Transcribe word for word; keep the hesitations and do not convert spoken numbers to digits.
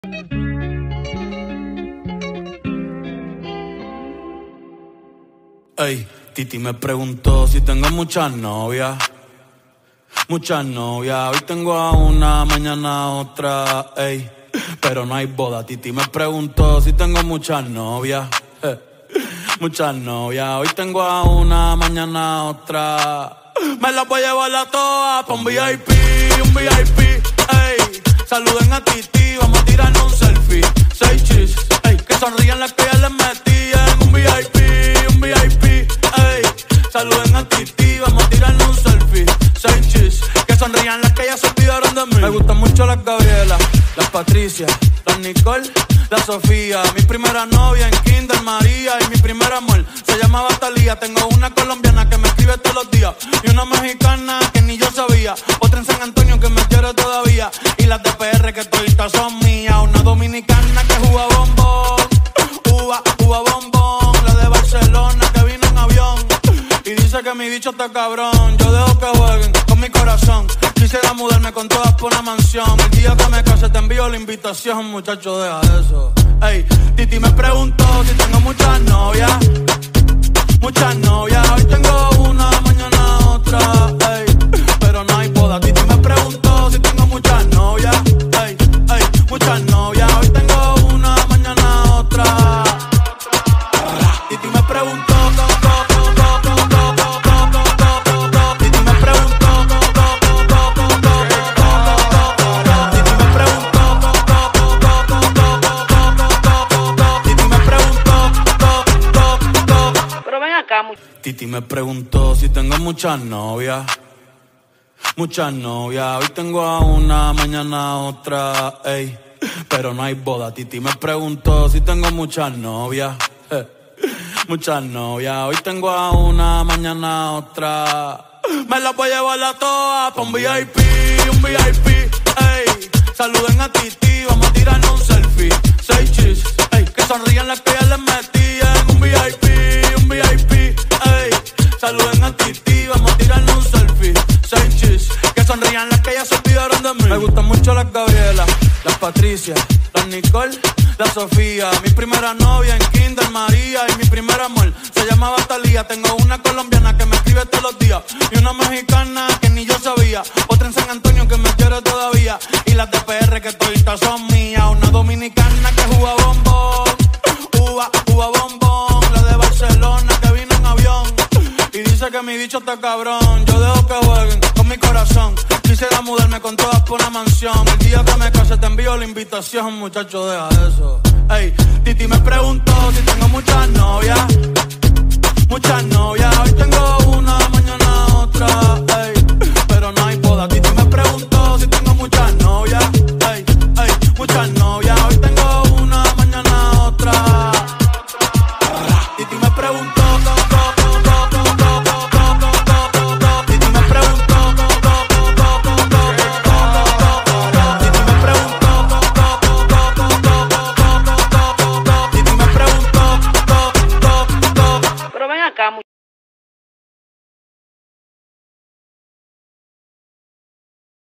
Ey, Titi me preguntó si tengo muchas novias. Muchas novias, hoy tengo a una, mañana a otra, ey. Pero no hay boda. Titi me preguntó si tengo muchas novias. Eh, muchas novias, hoy tengo a una, mañana a otra. Me las voy a llevar a todas pa' un V I P, un V I P, ey. Saluden a Titi, vamos a tirarnos un selfie. Seis chis, ey, que sonrían las que ya les metí en un V I P, un V I P, ey. Saluden a Titi, vamos a tirarnos un selfie. Seis chis, que sonrían las que ya se olvidaron de mí. Me gustan mucho las Gabriela, las Patricia, las Nicole, la Sofía. Mi primera novia en Kinder María y mi primer amor se llamaba Talía. Tengo una colombiana que me escribe todos los días y una mexicana que ni yo sabía. Otra en San Antonio que me quiere todavía y las de P R que toditas son mías. Una dominicana que juega bombón, uva, uva bombón. La de Barcelona que vino en avión y dice que mi bicho está cabrón. Yo dejo que jueguen con mi corazón. Quisiera mudarme con todas por una mansión. El día que me case te envío la invitación, muchacho, deja eso. Ey, Titi me preguntó si tengo muchas novias. Muchas novias, hoy tengo una, mañana otra, ey. Pero no hay boda. Titi me preguntó si tengo muchas novias. Ey, ey, muchas novias, hoy tengo una, mañana otra. Titi me preguntó, Titi me preguntó si tengo muchas novias. Muchas novias, hoy tengo a una, mañana a otra, ey. Pero no hay boda. Titi me preguntó si tengo muchas novias. Eh. Muchas novias, hoy tengo a una, mañana a otra. Me las voy a llevar a todas pa' un V I P, un V I P, ey. Saluden a Titi, vamos a tirarnos un selfie. Seis chis, ey, que sonrían las que ya les metí en un V I P, un V I P, ey. Saluden a Titi, vamos a tirarnos un selfie. Seis chis, que sonrían las que ya se olvidaron de mí. Me gustan mucho las Gabriela, las Patricia, las Nicole, la Sofía. Mi primera novia en Kinder María y mi primer amor se llamaba Talía. Tengo una colombiana que me escribe todos los días y una mexicana que ni yo sabía. Otra en San Antonio que me quiere todavía y las de P R que toditas son mías. Una dominicana que juega bombón, uva, uva bombón. La de Barcelona que vino en avión y dice que mi bicho está cabrón. Yo dejo que jueguen con mi corazón. Quisiera mudarme con todas por una mansión. El día que me case te envío la invitación, muchacho, deja eso. Ey, Titi me preguntó si tengo muchas novias. Muchas novias, hoy tengo una, mañana otra, ey. Pero no hay boda. Titi me preguntó si tengo muchas novias. Ey, ey, muchas novias, hoy tengo una, mañana otra. Titi me preguntó,